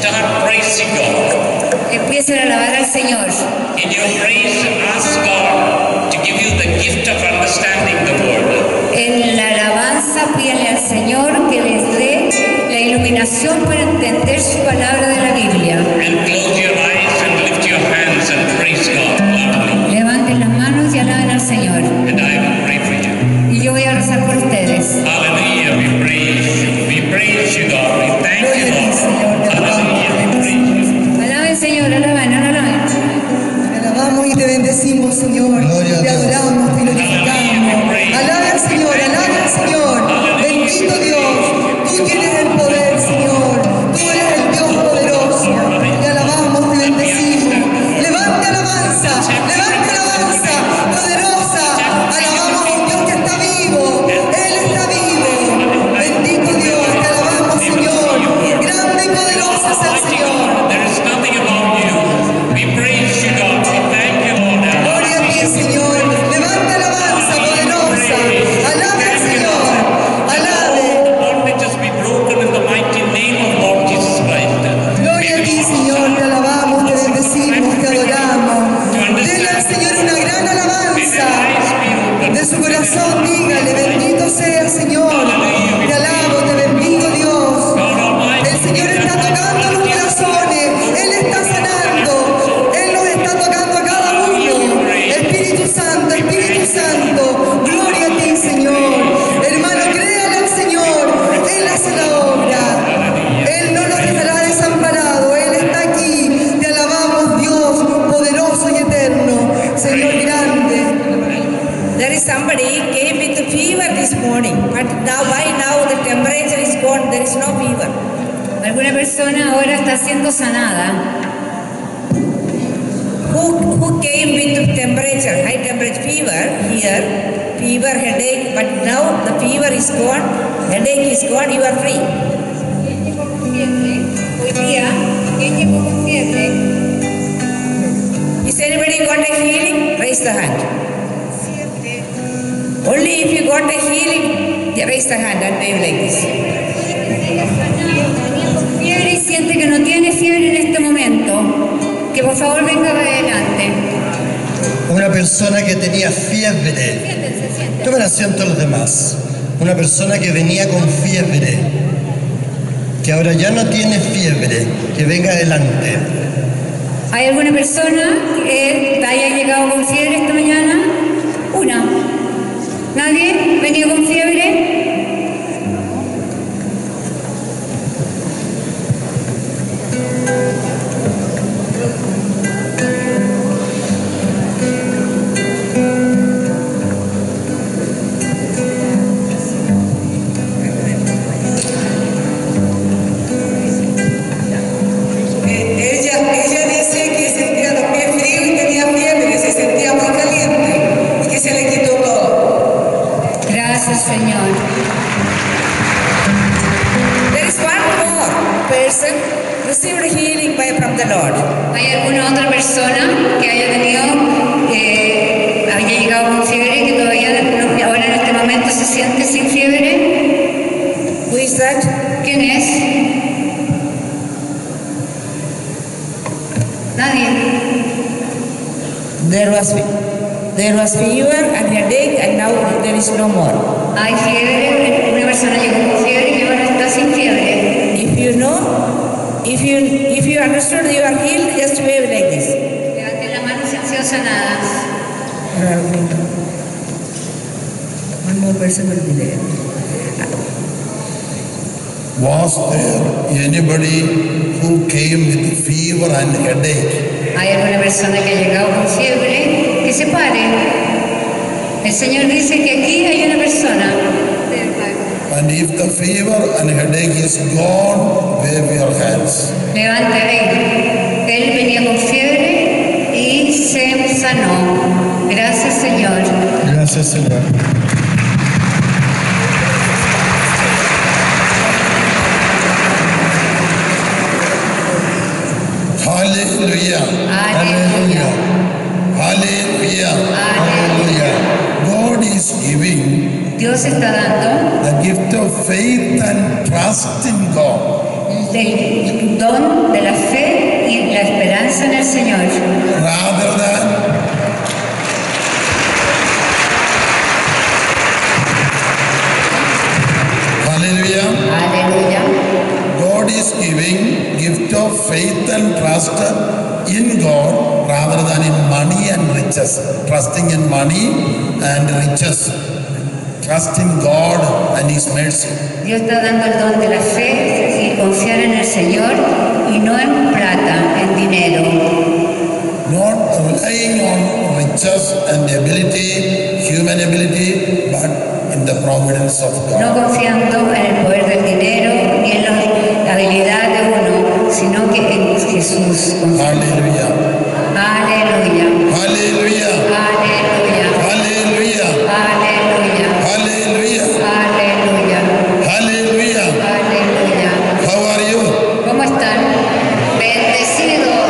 Start praising God. Empiecen a alabar al Señor. In your praise, ask God to give you the gift of understanding the word. En la alabanza, pídanle al Señor que les dé la iluminación para entender su palabra de la Biblia. And close your eyes and lift your hands and praise God loudly. Levanten las manos y alaben al Señor. And I will pray for you. Y yo voy a rezar por ustedes. Hallelujah, we praise you. We praise you, God. We thank you, Lord. Hallelujah, we praise you. Alaben, Señor, alaben, alaben. Te alabamos y te bendecimos, Señor. Te adoramos, te glorificamos. Alaba al Señor, alaba al Señor. Bendito Dios, tú tienes el poder, Señor. Tú eres el Dios poderoso. Te alabamos, te bendecimos. Levanta alabanza poderosa. Alabamos a un Dios que está vivo. Él está vivo. Bendito Dios, te alabamos, Señor. Grande y poderoso es el Señor. There is nothing about you. We praise you, God. We thank you, Lord. Gloria a ti, Señor. Levanta alabanza poderosa. Alabe al Señor. Alabe. Bondages be broken in the mighty name of Lord Jesus Christ. Gloria a ti, Señor. Te alabamos, te bendecimos, te adoramos. Denle al Señor una gran alabanza. De su corazón, dígale, bendito sea, Señor. Te alabo, te bendigo, Dios. El Señor está tocando los corazones. Él está sanando. Él los está tocando a cada uno. Espíritu Santo, gloria a ti, Señor. Hermano, créale al Señor. Él hace la obra. Él no nos dejará desamparados. Él está aquí. Te alabamos, Dios, poderoso y eterno. Señor grande. There is somebody came with a fever this morning, but now the temperature is gone, there is no fever. Alguna persona ahora está siendo sanada. Who came with temperature, high temperature fever here, fever, headache, but now the fever is gone, headache is gone, you are free. ¿Quién llegó con fiebre? Hoy día, ¿quién llegó con fiebre? Is anybody got a healing? Raise the hand. Only if you got a healing, raise the hand and wave like this. Fiebre y siente que no tiene fiebre en este momento, que por favor venga adelante. Una persona que tenía fiebre, Siéntense. tomen asiento los demás, una persona que venía con fiebre, que ahora ya no tiene fiebre, que venga adelante. ¿Hay alguna persona que haya llegado con fiebre esta mañana? Una. ¿Nadie? ¿Venía con fiebre? Ella dice que sentía los pies fríos y tenía fiebre, que se sentía muy caliente y que se le quitó todo. Gracias, Señor. There is one more person received healing from the Lord. ¿Hay alguna otra persona que haya haya llegado con fiebre y que todavía ahora en este momento se siente sin fiebre? Who is that? ¿Quién es? Nadie. There was fever and headache and now there is no more. Hay fiebre, una persona llegó con fiebre y ahora está sin fiebre. If you know, if you understood you are healed, just wave like this. Levanten la mano si han sido sanadas. One more person will be there. Was there anybody who came with fever and headache? Hay alguna persona que ha llegado con fiebre, que se pare. El Señor dice que aquí hay una persona. And if the fever and headache is gone, wave your hands. Levante, venga. Él venía con fiebre y se sanó. Gracias, Señor. Gracias, Señor. Hallelujah. Aleluya. Hallelujah. Aleluya. God is giving Dios está dando the gift of faith and trust in God. el don de Señor. rather than hallelujah. Aleluya. God is giving gift of faith and trust in God rather than in money and riches. Trusting in money and riches. Trust in God and His mercy. Dios está dando el don de la fe y confiar en el Señor y no en plata, en dinero. Not relying on riches and ability, human ability, but in the providence of No God. confiando en el poder del dinero ni en la habilidad de uno, sino que en Jesús. Hallelujah. Aleluya. Hallelujah. Aleluya. Hallelujah. Aleluya. Hallelujah. Aleluya. Hallelujah. Aleluya. How are you? ¿Cómo están? Bendecidos.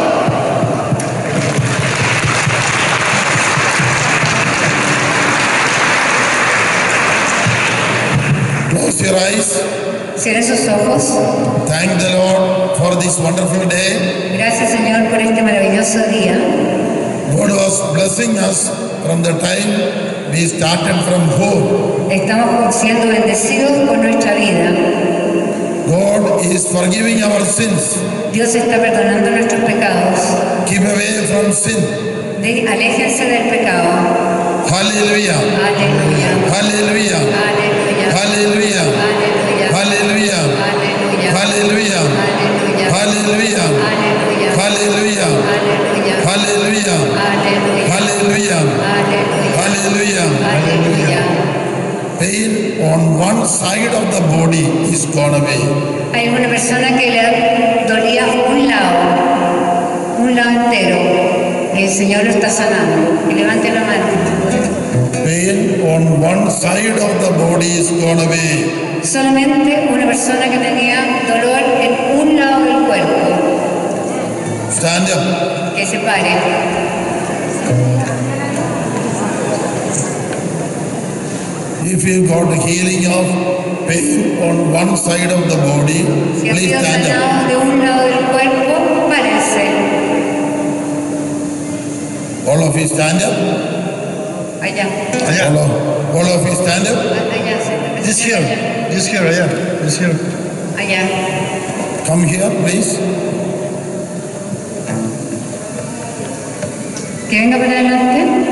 Close your eyes. Cierren sus ojos. Thank the Lord for this wonderful day. Gracias, Señor, por este maravilloso día. God was blessing us from the time we started from home. Estamos siendo bendecidos por nuestra vida. God is forgiving our sins. Dios está perdonando nuestros pecados. Keep away from sin. Aléjense del pecado. Hallelujah. Aleluya. Hallelujah. Aleluya. Hallelujah. Aleluya. Hallelujah. Aleluya. Hallelujah. Aleluya. Hallelujah. Aleluya. Hallelujah. Aleluya. Hallelujah. Aleluya. Hallelujah. Aleluya. Hallelujah. Aleluya. Pain on one side of the body is gone away. Hay una persona que le dolía un lado entero. El Señor lo está sanando. Y levante la mano. Pain on one side of the body is gone away. Solamente una persona que tenía dolor en un lado del cuerpo. Stand up. Que se pare. If you got healing of pain on one side of the body, Si ha please sido stand up. sanado de un lado del cuerpo, párense. All of you stand up. Allá. All of you stand up. Allá. This here, allá, this here. Allá. Come here, please. Que venga para adelante.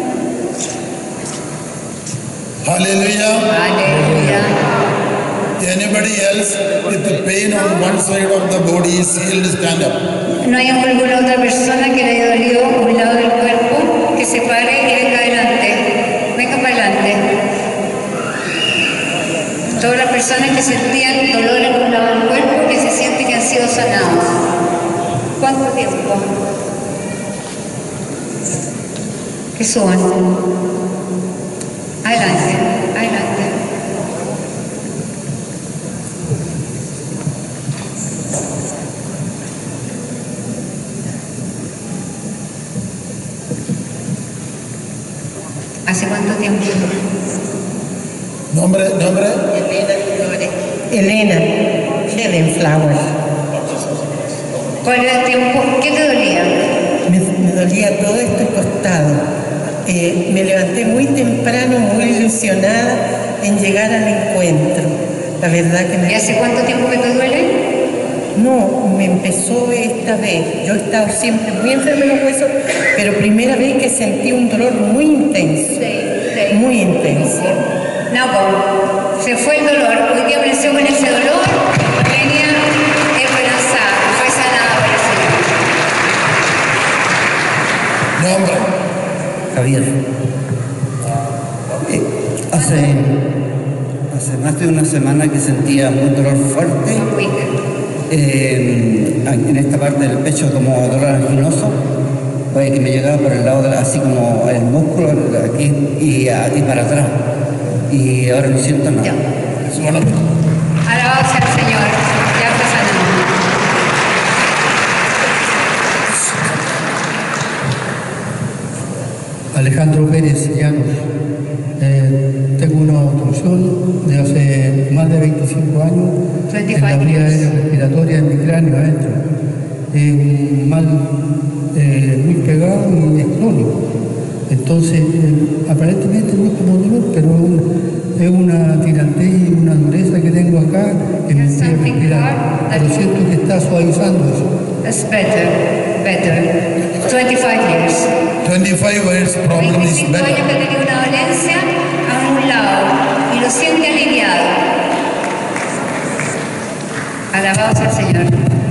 Hallelujah. Aleluya. Anybody else with the pain on one side of the body is healed, stand up. No hay alguna otra persona que le haya dolido un lado del cuerpo que se pare y venga adelante. Venga para adelante. Todas las personas que sentían dolor en un lado del cuerpo que se sienten que han sido sanados. ¿Cuánto tiempo? Que suban. Adelante, adelante. ¿Hace cuánto tiempo? Nombre. Elena, Helen Flowers. ¿Cuál era el tiempo? ¿Qué te dolía? Me dolía todo este costado. Me levanté muy temprano, muy ilusionada en llegar al encuentro. La verdad que ¿Y hace cuánto tiempo que te duele? No, me empezó esta vez. Yo he estado siempre muy enferma de los huesos, pero primera vez que sentí un dolor muy intenso. Sí. Muy intenso. No, pues, se fue el dolor. Hoy día apareció con ese dolor, venía esperanzada, fue sanada por el Señor. Nombre. Javier, hace más de una semana que sentía un dolor fuerte en esta parte del pecho, como dolor anginoso, que me llegaba por el lado, así como el músculo aquí y para atrás. Y ahora no siento nada. Alabado sea el Señor, ya fue sanado. Alejandro Pérez Llanos. Tengo una obstrucción de hace más de 25 años en la vía aérea respiratoria en mi cráneo adentro. un mal muy pegado y es crónico. Entonces, aparentemente no es como dolor, pero es una tirantez y una dureza que tengo acá que me impide respirar. Pero siento que está suavizando eso. That's better. 25 years. 25 years problem is 25 años que better. tenía una dolencia a un lado y lo siente aliviado. Alabado sea el Señor.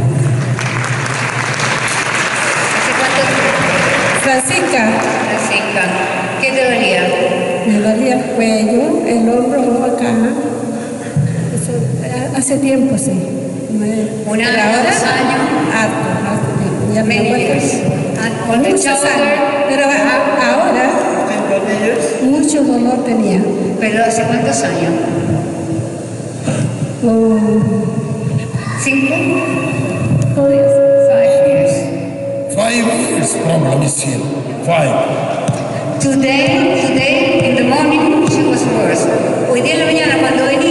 ¿Hace cuánto tiempo? Francisca, ¿Qué te dolía? me dolía el cuello, el hombro acá. Eso, hace tiempo, sí. ¿Un año, Pero ahora, 2 años? harto tiempo. Ya me Many acuerdo. years. Con muchos años. Pero ahora, mucho dolor tenía. ¿Pero hace cuántos años? 5? 5 years. 5 years problem is here. 5. Today, in the morning, she was worse. Hoy día en la mañana cuando venía